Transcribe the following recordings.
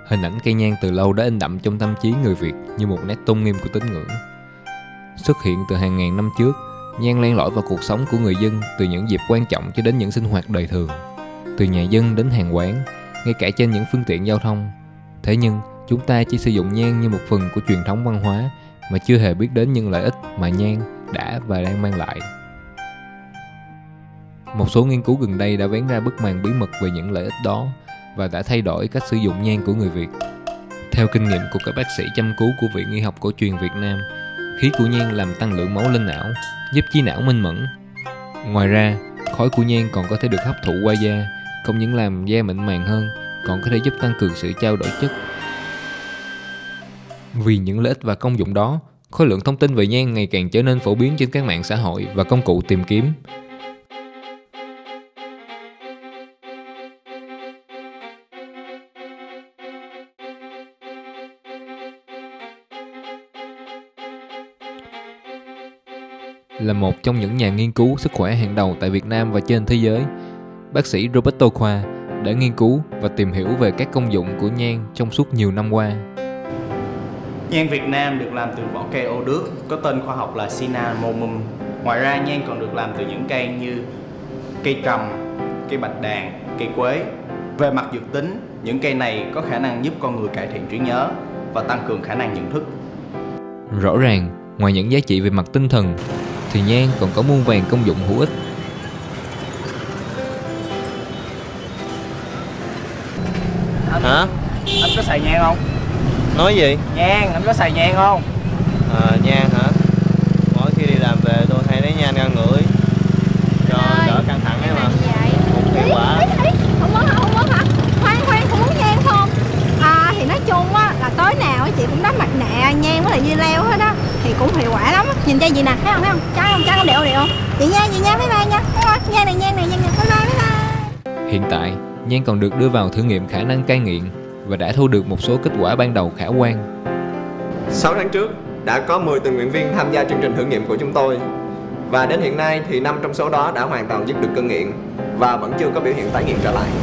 Hình ảnh cây nhang từ lâu đã in đậm trong tâm trí người Việt như một nét tôn nghiêm của tín ngưỡng. Xuất hiện từ hàng ngàn năm trước, nhang len lỏi vào cuộc sống của người dân từ những dịp quan trọng cho đến những sinh hoạt đời thường, từ nhà dân đến hàng quán, ngay cả trên những phương tiện giao thông. Thế nhưng, chúng ta chỉ sử dụng nhang như một phần của truyền thống văn hóa mà chưa hề biết đến những lợi ích mà nhang đã và đang mang lại. Một số nghiên cứu gần đây đã vén ra bức màn bí mật về những lợi ích đó và đã thay đổi cách sử dụng nhang của người Việt. Theo kinh nghiệm của các bác sĩ chăm cứu của Viện Y học cổ truyền Việt Nam, khí của nhang làm tăng lượng máu lên não, giúp trí não minh mẫn. Ngoài ra, khói của nhang còn có thể được hấp thụ qua da, không những làm da mịn màng hơn, còn có thể giúp tăng cường sự trao đổi chất. Vì những lợi ích và công dụng đó, khối lượng thông tin về nhang ngày càng trở nên phổ biến trên các mạng xã hội và công cụ tìm kiếm. Là một trong những nhà nghiên cứu sức khỏe hàng đầu tại Việt Nam và trên thế giới, bác sĩ Roberto Khoa đã nghiên cứu và tìm hiểu về các công dụng của nhang trong suốt nhiều năm qua. Nhang Việt Nam được làm từ vỏ cây ô đước, có tên khoa học là Cinnamomum. Ngoài ra, nhang còn được làm từ những cây như cây trầm, cây bạch đàn, cây quế. Về mặt dược tính, những cây này có khả năng giúp con người cải thiện trí nhớ và tăng cường khả năng nhận thức. Rõ ràng, ngoài những giá trị về mặt tinh thần, thì nhang còn có muôn vàn công dụng hữu ích. Hả? Anh có xài nhang không? Nói gì? Nhang, anh có xài nhang không? Nhang hả? Mỗi khi đi làm về tôi hay lấy nhang ra ngửi cho đỡ căng thẳng ấy mà. Cũng hiệu quả. Không muốn hả? Khoan, cũng muốn nhang không? Thì nói chung á là tối nào chị cũng đắp mặt nạ nhang với lại dưa leo hết á, thì cũng hiệu quả lắm á. Nhìn cho chị nè, thấy không? Trái không đều không? Chị nha, bye bye nha. Nhang này, bye bye. Hiện tại, nhang còn được đưa vào thử nghiệm khả năng cai nghiện và đã thu được một số kết quả ban đầu khả quan. 6 tháng trước, đã có 10 tình nguyện viên tham gia chương trình thử nghiệm của chúng tôi. Và đến hiện nay thì 5 trong số đó đã hoàn toàn dứt được cơn nghiện và vẫn chưa có biểu hiện tái nghiện trở lại.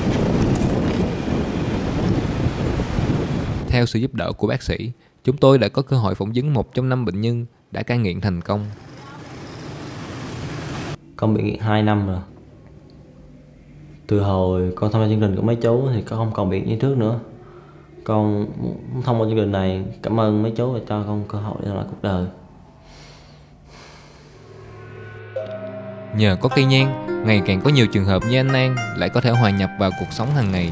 Theo sự giúp đỡ của bác sĩ, chúng tôi đã có cơ hội phỏng vấn 1 trong 5 bệnh nhân đã cai nghiện thành công. Con bị nghiện 2 năm rồi. Từ hồi con tham gia chương trình của mấy chú thì con không còn bị như trước nữa. Con thông qua chương trình này cảm ơn mấy chú và cho con cơ hội để làm lại cuộc đời. Nhờ có cây nhang, ngày càng có nhiều trường hợp như anh An lại có thể hòa nhập vào cuộc sống hàng ngày.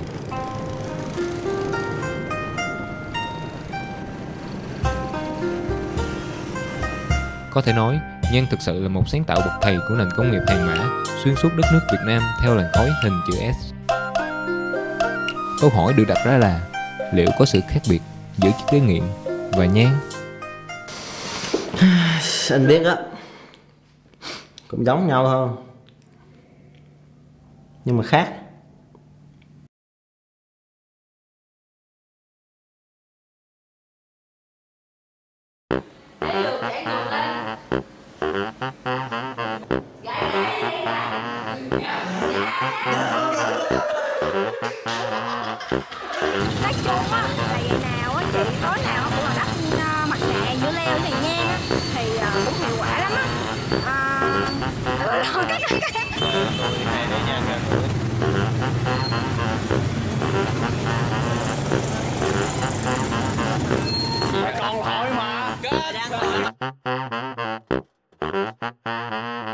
Có thể nói, nhang thực sự là một sáng tạo bậc thầy của nền công nghiệp hàng mã xuyên suốt đất nước Việt Nam theo làn khói hình chữ S. Câu hỏi được đặt ra là liệu có sự khác biệt giữa chất gây nghiện và nhang? Anh biết á, cũng giống nhau thôi, nhưng mà khác. Nói chung á là ngày nào á chị tối nào cũng là đắp mặt nạ dưa leo này nhang á, thì cũng hiệu quả lắm á. Còn hỏi mà.